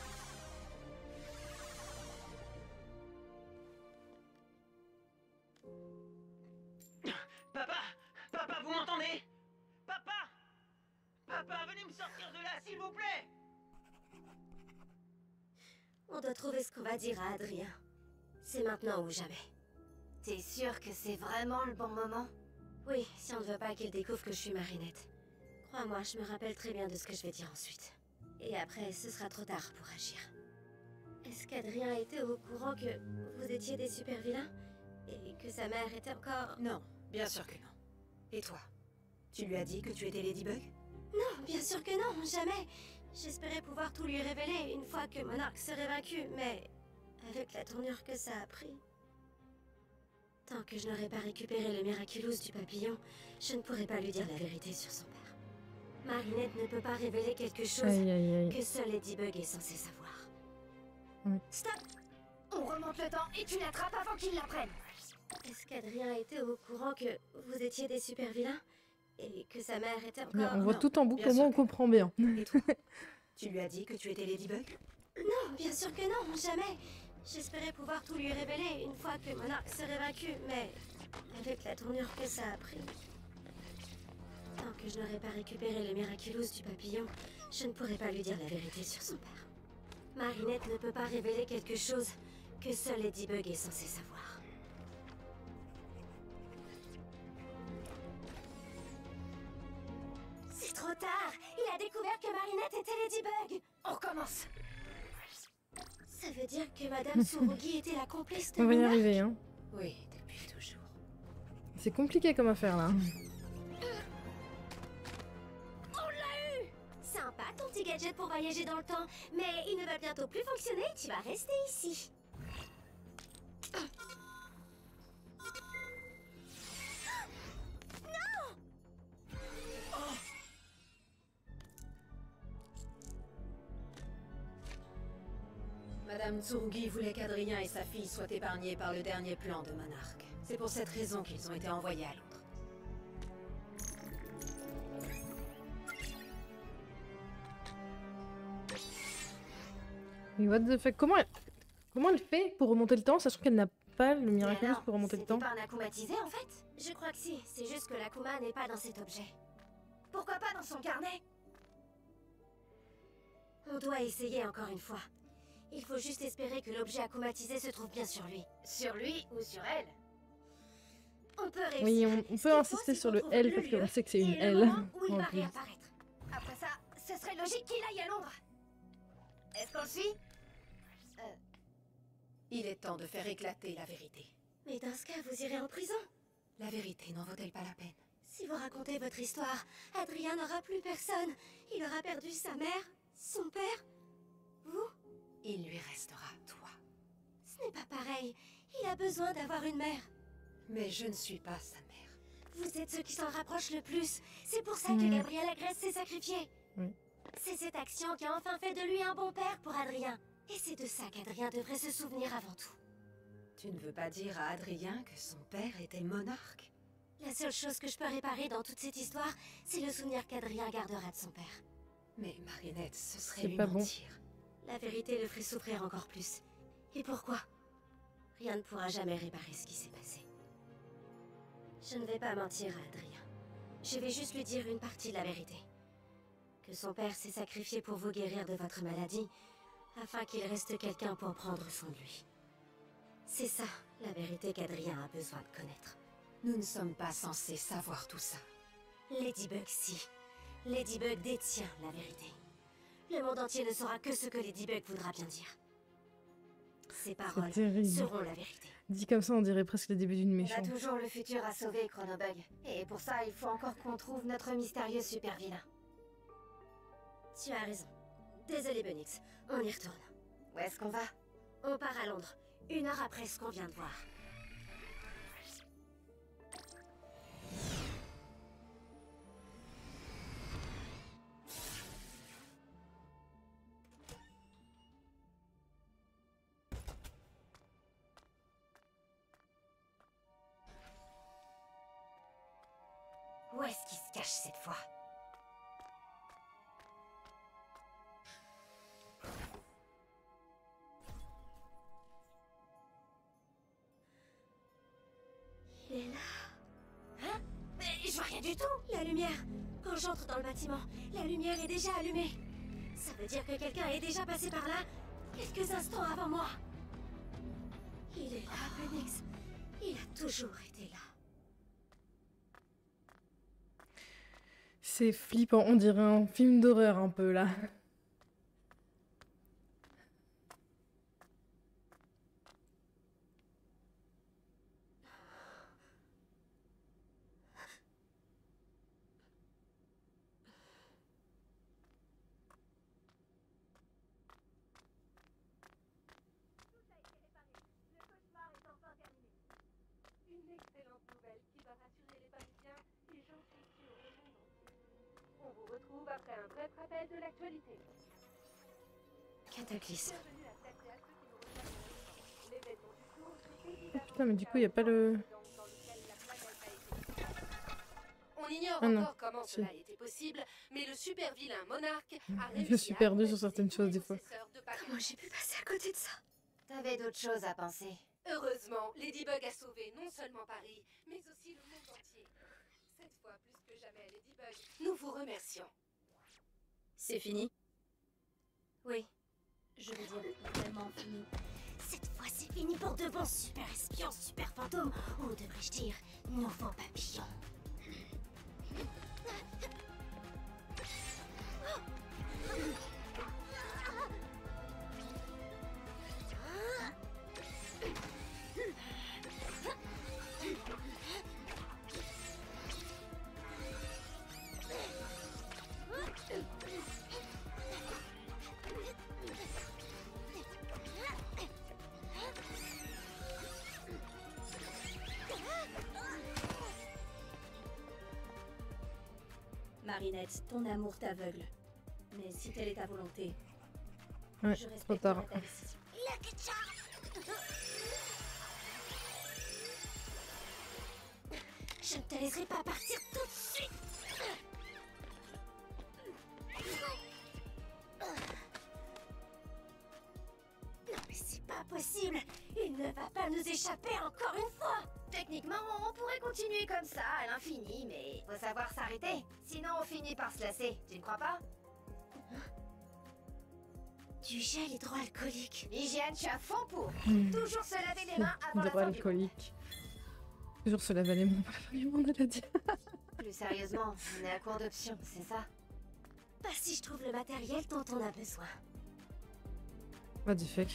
S2: Papa! Papa, vous m'entendez? Papa! Papa, venez me sortir de là, s'il vous plaît!
S7: On doit trouver ce qu'on va dire à Adrien. C'est maintenant ou jamais.
S3: T'es sûr que c'est vraiment le bon moment?
S7: Oui, si on ne veut pas qu'il découvre que je suis Marinette. Crois-moi, je me rappelle très bien de ce que je vais dire ensuite. Et après, ce sera trop tard pour agir. Est-ce qu'Adrien était au courant que vous étiez des super vilains? Et que sa mère était encore...
S10: Non, bien sûr que non. Et toi? Tu lui as dit que tu étais Ladybug?
S7: Non, bien sûr que non, jamais. J'espérais pouvoir tout lui révéler une fois que Monarque serait vaincu, mais... avec la tournure que ça a pris... Tant que je n'aurai pas récupéré le Miraculous du papillon, je ne pourrai pas lui dire la vérité sur son père. Marinette ne peut pas révéler quelque chose
S1: Aïe aïe aïe.
S7: que seul Ladybug est censé savoir.
S3: Stop! On remonte le temps et tu l'attrapes avant qu'il l'apprenne.
S7: Est-ce qu'Adrien était au courant que vous étiez des super vilains? Et que sa mère était
S1: Bien,
S7: encore...
S1: on voit
S10: non,
S1: tout en boucle,
S10: bien
S1: au moins on
S10: sûr.
S1: comprend bien.
S10: Et toi? Tu lui as dit que tu étais Ladybug?
S7: Non, bien sûr que non, jamais. J'espérais pouvoir tout lui révéler une fois que Monarque serait vaincu, mais avec la tournure que ça a pris... Tant que je n'aurai pas récupéré le Miraculous du papillon, je ne pourrai pas lui dire la vérité sur son père. Marinette ne peut pas révéler quelque chose que seul Ladybug est censé savoir. C'est trop tard! Il a découvert que Marinette était Ladybug! On recommence! Ça veut dire que Madame Tsurugi était la complice de
S1: On va y
S7: Monarque?
S1: arriver, hein.
S10: Oui, depuis toujours.
S1: C'est compliqué comme affaire, là.
S7: On l'a eu! Sympa ton petit gadget pour voyager dans le temps, mais il ne va bientôt plus fonctionner, tu vas rester ici. Non!
S10: Madame Tsurugi voulait qu'Adrien et sa fille soient épargnés par le dernier plan de Monarque. C'est pour cette raison qu'ils ont été envoyés à Londres.
S1: Mais what the fuck, comment elle fait pour remonter le temps, sachant qu'elle n'a pas le Miraculous pour remonter le temps?
S7: C'était pas un akumatisé en fait? Je crois que si, c'est juste que l'Akuma n'est pas dans cet objet. Pourquoi pas dans son carnet? On doit essayer encore une fois. Il faut juste espérer que l'objet akumatisé se trouve bien sur lui.
S3: Sur lui ou sur elle?
S7: On peut réussir.
S1: Oui, on peut insister sur le L parce qu'on sait que c'est une
S7: et le
S1: L.
S7: moment où il
S1: en
S7: va
S1: plus.
S7: réapparaître.
S3: Après ça, ce serait logique qu'il aille à Londres. Est-ce qu'on le suit?
S10: Il est temps de faire éclater la vérité.
S7: Mais dans ce cas, vous irez en prison.
S10: La vérité n'en vaut-elle pas la peine?
S7: Si vous racontez votre histoire, Adrien n'aura plus personne. Il aura perdu sa mère, son père, vous.
S10: Il lui restera toi.
S7: Ce n'est pas pareil. Il a besoin d'avoir une mère.
S10: Mais je ne suis pas sa mère.
S7: Vous êtes ceux qui s'en rapprochent le plus. C'est pour ça que Gabriel Agreste s'est sacrifié.
S1: Oui.
S7: C'est cette action qui a enfin fait de lui un bon père pour Adrien. Et c'est de ça qu'Adrien devrait se souvenir avant tout.
S10: Tu ne veux pas dire à Adrien que son père était monarque?
S7: La seule chose que je peux réparer dans toute cette histoire, c'est le souvenir qu'Adrien gardera de son père.
S10: Mais Marinette, ce serait
S1: C'est
S10: lui
S1: pas bon.
S10: mentir.
S7: La vérité le ferait souffrir encore plus. Et pourquoi? Rien ne pourra jamais réparer ce qui s'est passé. Je ne vais pas mentir à Adrien. Je vais juste lui dire une partie de la vérité. Que son père s'est sacrifié pour vous guérir de votre maladie, afin qu'il reste quelqu'un pour prendre soin de lui. C'est ça, la vérité qu'Adrien a besoin de connaître.
S10: Nous ne sommes pas censés savoir tout ça.
S7: Ladybug, si. Ladybug détient la vérité. Le monde entier ne saura que ce que Ladybug voudra bien dire. Ces paroles
S1: terrible.
S7: seront la vérité.
S1: Dit comme ça, on dirait presque le début d'une
S3: On a
S1: méchante.
S3: toujours le futur à sauver, Chronobug. Et pour ça, il faut encore qu'on trouve notre mystérieux super vilain.
S7: Tu as raison. Désolé, Bunix. On y retourne.
S3: Où est-ce qu'on va?
S7: On part à Londres. 1 heure après ce qu'on vient de voir.
S3: Où est-ce qu'il se cache cette fois?
S7: Il est là.
S3: Hein? Mais je vois rien du tout!
S7: La lumière. Quand j'entre dans le bâtiment, la lumière est déjà allumée. Ça veut dire que quelqu'un est déjà passé par là quelques instants avant moi. Il est là, Bunix. Il a toujours été là.
S1: C'est flippant, on dirait un film d'horreur un peu là.
S4: Une excellente nouvelle qui va rassurer les Parisiens et j'en suis sûre le monde entier. On vous retrouve après un bref rappel de l'actualité.
S7: Cataclysme.
S4: Bienvenue à celles et à ceux qui nous rejoignent à l'instant. L'événement du jour, c'est évidemment
S1: Putain, mais du coup, il n'y a pas le...
S4: dans lequel la planète a été... On ignore
S1: Ah non,
S4: encore comment
S1: si.
S4: cela a été possible, mais le super vilain monarque a
S1: Je
S4: réussi
S1: suis
S4: à
S1: perdue sur
S4: arrêter
S1: certaines
S4: tous
S1: choses
S4: les
S1: des fois.
S4: possesseurs de Paris.
S7: Comment j'ai pu passer à côté de ça?
S3: T'avais d'autres choses à penser.
S4: Heureusement, Ladybug a sauvé non seulement Paris, mais aussi le monde entier. Cette fois, plus que jamais, Ladybug, nous vous remercions.
S10: C'est fini?
S7: Oui. Je veux dire, vraiment fini. Cette fois, c'est fini pour de bon, super espion, super fantôme, ou devrais-je dire, nouveau papillon. Marinette, ton amour t'aveugle. Mais si telle est ta volonté,
S1: Ouais,
S7: je
S1: trop
S7: respecterai
S1: tard.
S7: ta décision. Je ne te laisserai pas partir tout de suite. Non mais c'est pas possible. Il ne va pas nous échapper encore une fois.
S3: Techniquement, on pourrait continuer comme ça à l'infini, mais faut savoir s'arrêter. Sinon, on finit par se lasser. Tu ne crois pas?
S7: Du gel hydroalcoolique.
S3: L'hygiène, je suis à fond pour.
S1: Mmh.
S3: Toujours se laver les mains avant la fin du monde.
S1: Hydroalcoolique. Toujours se laver les mains pour la fin du monde, elle a dit.
S3: Plus sérieusement, on est à court d'options, c'est ça?
S7: Pas si je trouve le matériel dont on a besoin.
S1: What the fuck.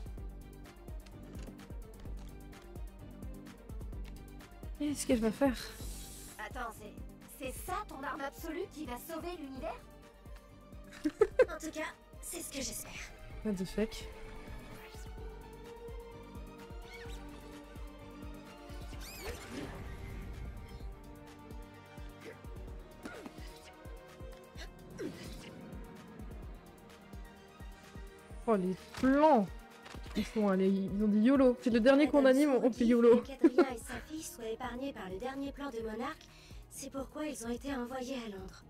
S1: Qu'est-ce qu'elle va faire?
S3: Attends, c'est ça ton arme absolue qui va sauver l'univers?
S7: En tout cas, c'est ce que j'espère.
S1: What the fuck. Oh les plans! Ils ont dit YOLO. C'est le dernier qu'on anime, on fait YOLO.
S7: Qu'Adrien et sa fille soient épargnés par le dernier plan de Monarque, c'est pourquoi ils ont été envoyés à Londres.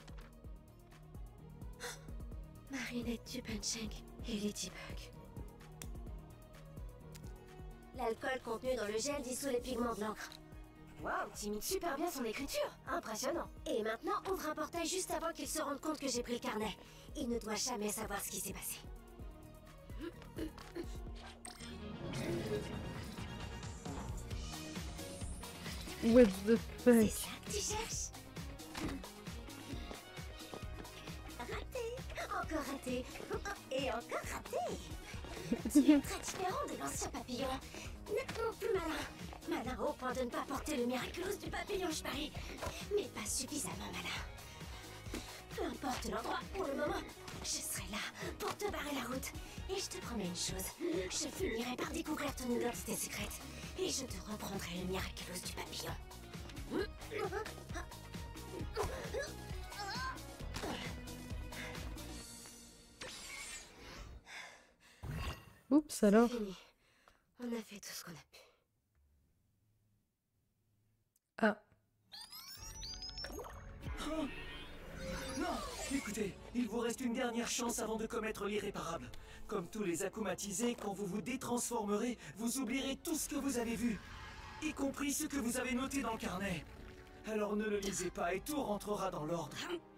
S7: Marinette Dupencheng et Ladybug. L'alcool contenu dans le gel dissout les pigments de l'encre.
S3: Waouh, t'imites super bien son écriture. Impressionnant.
S7: Et maintenant, ouvre un portail juste avant qu'il se rende compte que j'ai pris le carnet. Il ne doit jamais savoir ce qui s'est passé.
S1: What the
S7: C'est
S1: fuck.
S7: ça que tu cherches? Raté, encore raté, et encore raté. Tu es très différent de l'ancien papillon. Nettement plus malin. Malin au point de ne pas porter le miraculous du papillon, je parie. Mais pas suffisamment malin. Peu importe l'endroit, pour le moment, je serai là pour te barrer la route. Et je te promets une chose, je finirai par découvrir ton identité secrète. Et je te reprendrai le miraculous du papillon.
S1: Oups alors.
S7: Fini. On a fait tout ce qu'on a pu.
S1: Ah.
S2: Oh non, écoutez, il vous reste une dernière chance avant de commettre l'irréparable. Comme tous les akumatisés, quand vous vous détransformerez, vous oublierez tout ce que vous avez vu, y compris ce que vous avez noté dans le carnet. Alors ne le lisez pas et tout rentrera dans l'ordre.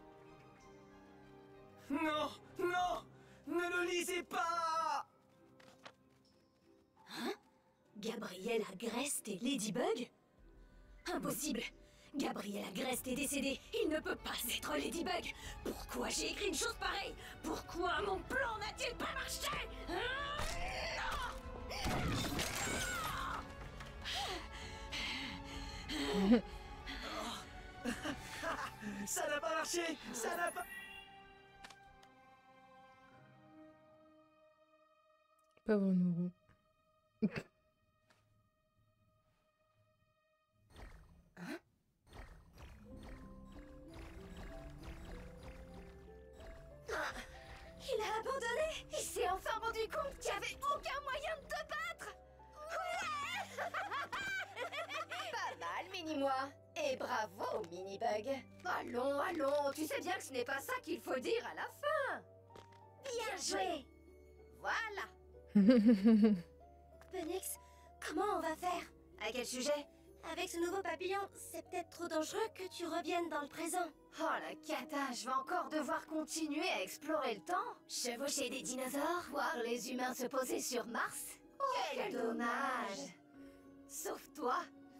S2: Non, non, ne le lisez pas!
S7: Hein? Gabriel Agreste et Ladybug? Impossible! Gabriel Agreste est décédé. Il ne peut pas être Ladybug. Pourquoi j'ai écrit une chose pareille? Pourquoi mon plan n'a-t-il pas marché?
S2: Ça n'a pas marché! Ça n'a pas...
S1: Pauvre Nourou.
S3: Il a abandonné. Il s'est enfin rendu compte qu'il n'y avait aucun moyen de te battre. Ouais. Pas mal, Mini-moi. Et bravo, Mini-Bug. Allons, allons, tu sais bien que ce n'est pas ça qu'il faut dire à la fin.
S7: Bien joué!
S3: Voilà.
S7: Phoenix, comment on va faire? À quel sujet? Avec ce nouveau papillon, c'est peut-être trop dangereux que tu reviennes dans le présent.
S3: Oh la cata, je vais encore devoir continuer à explorer le temps. Chevaucher des dinosaures, voir les humains se poser sur Mars. Oh, quel dommage. Sauf toi.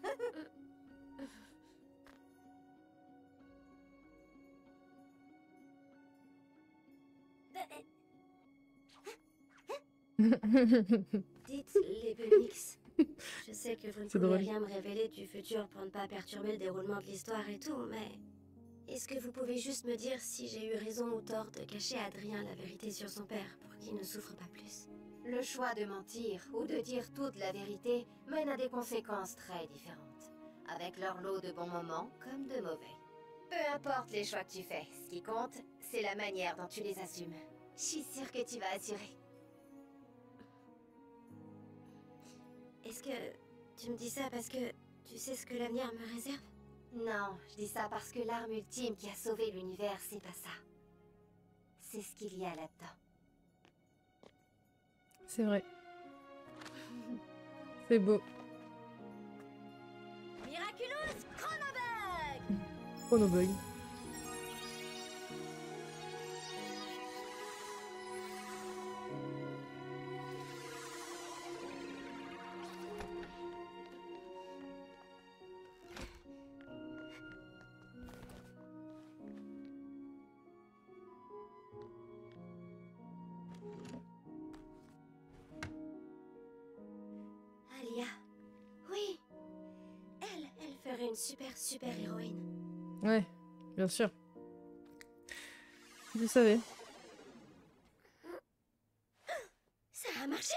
S7: Dites les Phoenix. Je sais que vous ne
S1: C'est
S7: pouvez
S1: drôle.
S7: rien me révéler du futur pour ne pas perturber le déroulement de l'histoire et tout, mais... Est-ce que vous pouvez juste me dire si j'ai eu raison ou tort de cacher à Adrien la vérité sur son père pour qu'il ne souffre pas plus?
S3: Le choix de mentir ou de dire toute la vérité mène à des conséquences très différentes, avec leur lot de bons moments comme de mauvais. Peu importe les choix que tu fais, ce qui compte, c'est la manière dont tu les assumes. Je suis sûre que tu vas assurer.
S7: Est-ce que tu me dis ça parce que tu sais ce que l'avenir me réserve?
S3: Non, je dis ça parce que l'arme ultime qui a sauvé l'univers, c'est pas ça. C'est ce qu'il y a là-dedans.
S1: C'est vrai. C'est beau.
S7: Miraculous Chronobug!
S1: Chronobug.
S7: Alia. Oui. Elle ferait une super héroïne.
S1: Ouais, bien sûr. Je savais.
S7: Ça a marché?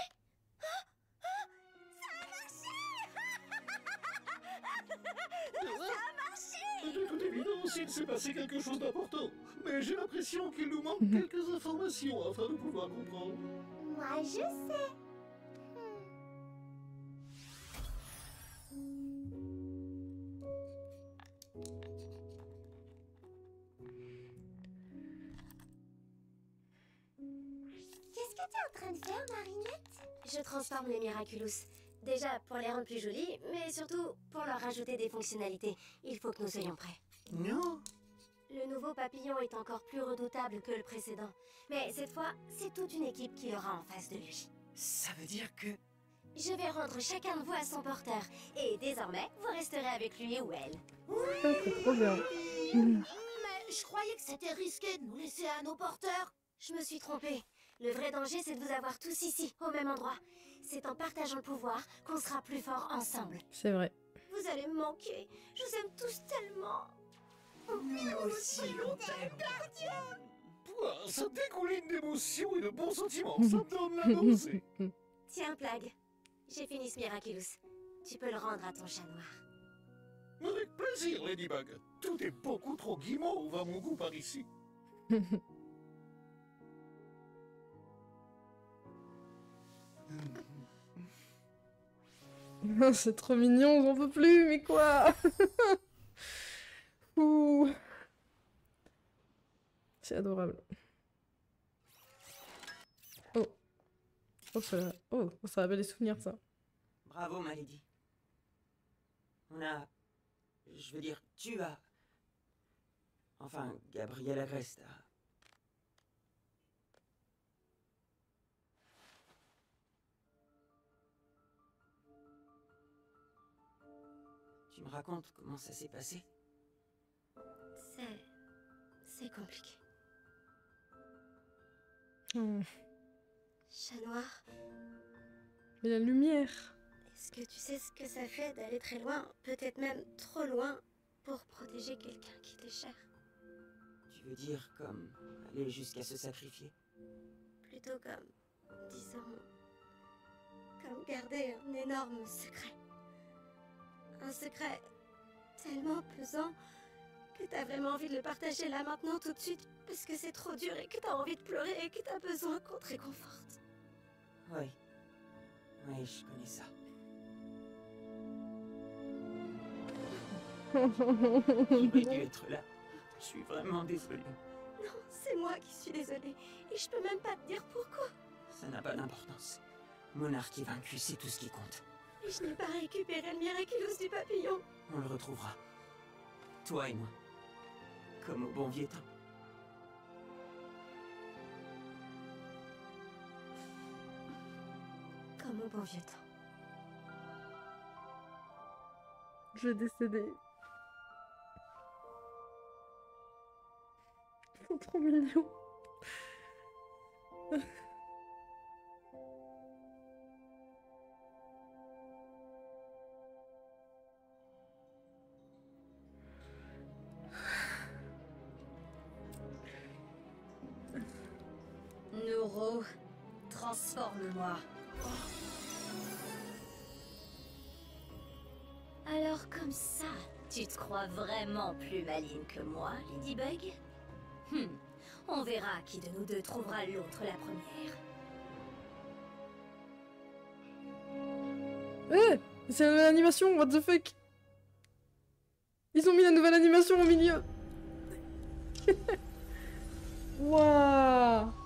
S9: De toute évidence, il s'est passé quelque chose d'important. Mais j'ai l'impression qu'il nous manque quelques informations afin de pouvoir comprendre.
S3: Moi, je sais.
S7: Qu'est-ce que tu es en train de faire, Marinette? Je transforme les Miraculous. Déjà pour les rendre plus jolis, mais surtout pour leur rajouter des fonctionnalités. Il faut que nous soyons prêts.
S9: Non.
S7: Le nouveau papillon est encore plus redoutable que le précédent. Mais cette fois, c'est toute une équipe qui aura en face de lui.
S2: Ça veut dire que...
S7: Je vais rendre chacun de vous à son porteur. Et désormais, vous resterez avec lui ou elle.
S1: Ça, c'est trop bien.
S3: Mais je croyais que c'était risqué de nous laisser à nos porteurs.
S7: Je me suis trompée. Le vrai danger, c'est de vous avoir tous ici, au même endroit. C'est en partageant le pouvoir qu'on sera plus forts ensemble.
S1: C'est vrai.
S7: Vous allez me manquer. Je vous aime tous tellement.
S2: Nous aussi, on t'aime.
S9: Pouah, ça dégouline d'émotions et de bons sentiments. Ça me donne la nausée.
S7: Tiens, Plague. J'ai fini ce Miraculous. Tu peux le rendre à ton chat noir.
S9: Avec plaisir, Ladybug. Tout est beaucoup trop guimauve à mon goût par ici.
S1: C'est trop mignon, j'en peux plus, mais quoi? Ouh. C'est adorable. Oh. Oh, ça rappelle des souvenirs, ça.
S2: Bravo, ma lady. On a... Je veux dire, tu as... Enfin, Gabriel Agreste a... Tu me racontes comment ça s'est passé?
S7: C'est compliqué.
S1: Oh.
S7: Chat noir,
S1: Mais la lumière.
S7: est-ce que tu sais ce que ça fait d'aller très loin, peut-être même trop loin, pour protéger quelqu'un qui t'est cher?
S2: Tu veux dire comme aller jusqu'à se sacrifier?
S7: Plutôt comme, disons, comme garder un énorme secret. Un secret tellement pesant que t'as vraiment envie de le partager là maintenant tout de suite parce que c'est trop dur et que t'as envie de pleurer et que t'as besoin qu'on te réconforte.
S2: Oui. Oui, je connais ça. J'aurais dû être là. Je suis vraiment désolé.
S7: Non, c'est moi qui suis désolée et je peux même pas te dire pourquoi.
S2: Ça n'a pas d'importance. Monarque est vaincu, c'est tout ce qui compte.
S7: Et je n'ai pas récupéré le Miraculous du papillon.
S2: On le retrouvera. Toi et moi. Comme au bon vieux temps.
S7: Comme au bon vieux temps.
S1: Je vais décéder. Ils sont trop mignons.
S7: Neuro, transforme-moi. Alors comme ça, tu te crois vraiment plus maligne que moi, Ladybug? On verra qui de nous deux trouvera l'autre la première.
S1: C'est la nouvelle animation, what the fuck? Ils ont mis la nouvelle animation au milieu. Waouh.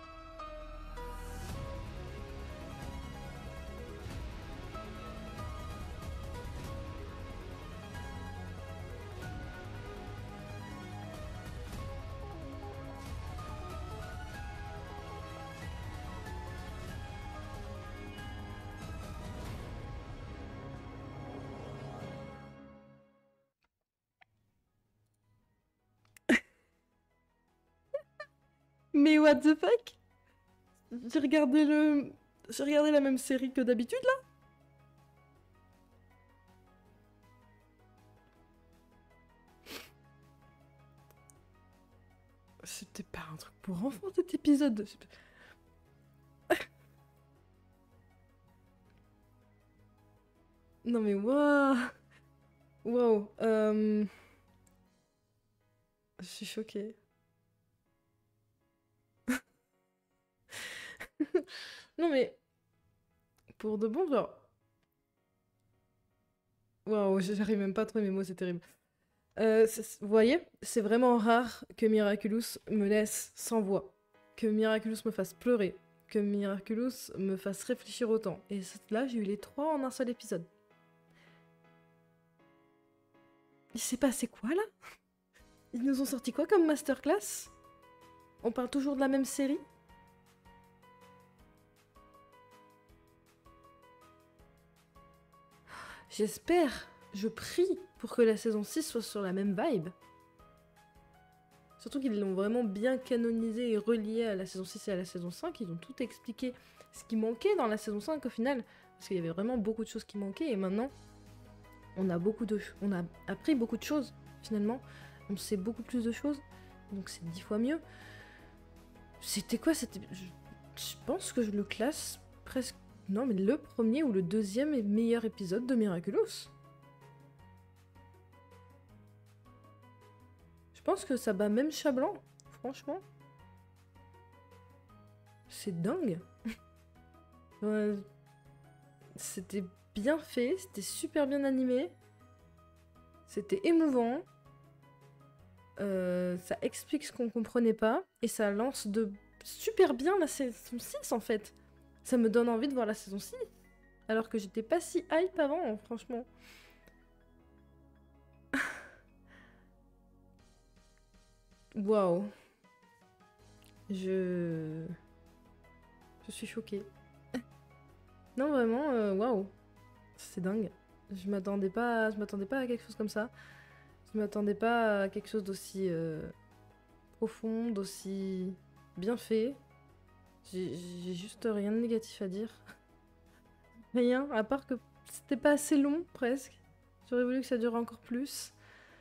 S1: Mais what the fuck? J'ai regardé la même série que d'habitude là? C'était pas un truc pour enfants cet épisode. Non mais waouh. Wow. Je suis choquée. Non mais pour de bon genre. Waouh, j'arrive même pas à trouver mes mots, c'est terrible. Vous voyez, c'est vraiment rare que Miraculous me laisse sans voix, que Miraculous me fasse pleurer, que Miraculous me fasse réfléchir autant. Et là, j'ai eu les trois en un seul épisode. Il s'est passé quoi là? Ils nous ont sorti quoi comme masterclass? On parle toujours de la même série? J'espère, je prie pour que la saison 6 soit sur la même vibe. Surtout qu'ils l'ont vraiment bien canonisé et relié à la saison 6 et à la saison 5. Ils ont tout expliqué ce qui manquait dans la saison 5 au final. Parce qu'il y avait vraiment beaucoup de choses qui manquaient. Et maintenant, on a appris beaucoup de choses finalement. On sait beaucoup plus de choses. Donc c'est 10 fois mieux. C'était quoi? Je pense que je le classe presque... Non, mais le premier ou le deuxième et meilleur épisode de Miraculous. Je pense que ça bat même Chat-Blanc, franchement. C'est dingue. Ouais, c'était bien fait, c'était super bien animé. C'était émouvant. Ça explique ce qu'on comprenait pas. Et ça lance de super bien la saison 6 en fait. Ça me donne envie de voir la saison 6. Alors que j'étais pas si hype avant, franchement. Waouh. Je suis choquée. Non, vraiment, waouh. C'est dingue. Je m'attendais pas à quelque chose comme ça. Je m'attendais pas à quelque chose d'aussi profond, d'aussi bien fait. J'ai juste rien de négatif à dire. Rien, à part que c'était pas assez long, presque. J'aurais voulu que ça dure encore plus.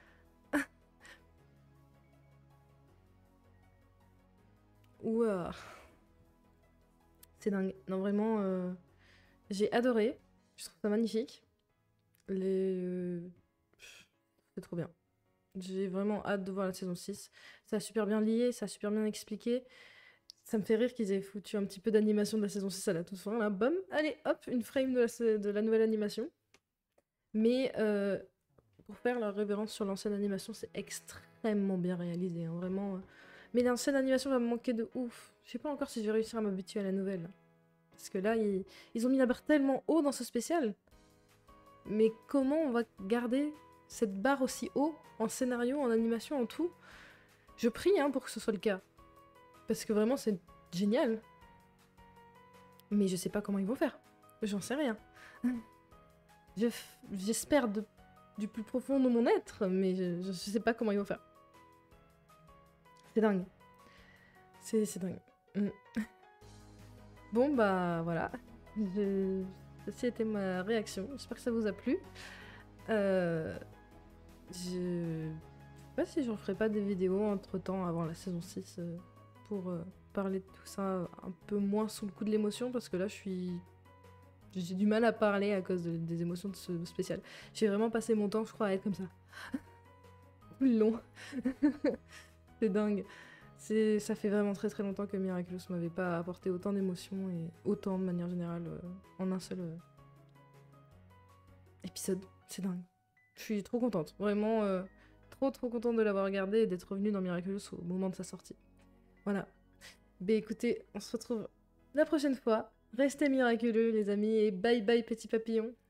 S1: Ouah. C'est dingue. Non, vraiment, j'ai adoré. Je trouve ça magnifique. C'est trop bien. J'ai vraiment hâte de voir la saison 6. Ça a super bien lié, ça a super bien expliqué. Ça me fait rire qu'ils aient foutu un petit peu d'animation de la saison 6 à la toute fin, là, bam, allez, hop, une frame de la nouvelle animation. Mais pour faire la révérence sur l'ancienne animation, c'est extrêmement bien réalisé, hein, vraiment. Mais l'ancienne animation va me manquer de ouf. Je sais pas encore si je vais réussir à m'habituer à la nouvelle. Parce que là, ils ont mis la barre tellement haut dans ce spécial. Mais comment on va garder cette barre aussi haut en scénario, en animation, en tout? Je prie hein, pour que ce soit le cas. Parce que vraiment, c'est génial. Mais je sais pas comment ils vont faire. J'en sais rien. J'espère du plus profond de mon être, mais je sais pas comment ils vont faire. C'est dingue. C'est dingue. Bon, bah voilà. Ceci était ma réaction. J'espère que ça vous a plu. Je sais pas si j'en ferai pas des vidéos entre-temps avant la saison 6 pour parler de tout ça un peu moins sous le coup de l'émotion parce que là j'ai du mal à parler à cause des émotions de ce spécial. J'ai vraiment passé mon temps, je crois, à être comme ça. Long. C'est dingue. Ça fait vraiment très très longtemps que Miraculous m'avait pas apporté autant d'émotions et autant de manière générale en un seul épisode. C'est dingue. Je suis trop contente. Vraiment trop contente de l'avoir regardé et d'être revenue dans Miraculous au moment de sa sortie. Voilà. Ben écoutez, on se retrouve la prochaine fois. Restez miraculeux les amis et bye bye petits papillons.